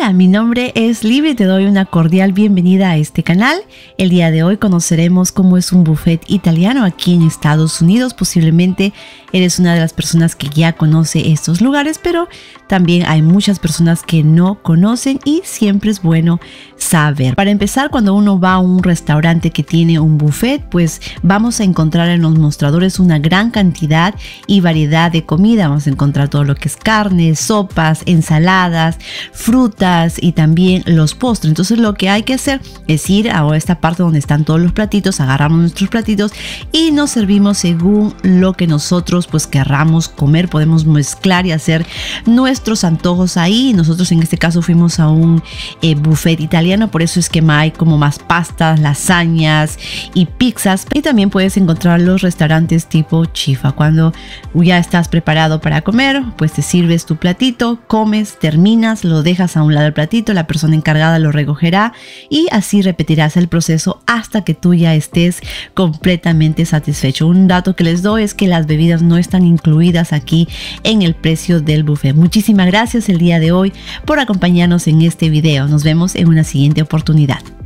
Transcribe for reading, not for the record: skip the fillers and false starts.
Hola, mi nombre es Libby y te doy una cordial bienvenida a este canal. El día de hoy conoceremos cómo es un buffet italiano aquí en Estados Unidos. Posiblemente eres una de las personas que ya conoce estos lugares, pero también hay muchas personas que no conocen y siempre es bueno saber. Para empezar, cuando uno va a un restaurante que tiene un buffet, pues vamos a encontrar en los mostradores una gran cantidad y variedad de comida. Vamos a encontrar todo lo que es carne, sopas, ensaladas, frutas y también los postres. Entonces lo que hay que hacer es ir a esta parte donde están todos los platitos, agarramos nuestros platitos y nos servimos según lo que nosotros pues querramos comer. Podemos mezclar y hacer nuestros antojos ahí. Nosotros en este caso fuimos a un buffet italiano, por eso es que hay como más pastas, lasañas y pizzas. Y también puedes encontrar los restaurantes tipo chifa. Cuando ya estás preparado para comer, pues te sirves tu platito, comes, terminas, lo dejas a un lado del platito, la persona encargada lo recogerá y así repetirás el proceso hasta que tú ya estés completamente satisfecho. Un dato que les doy es que las bebidas no están incluidas aquí en el precio del buffet. Muchísimas gracias el día de hoy por acompañarnos en este video. Nos vemos en una siguiente oportunidad.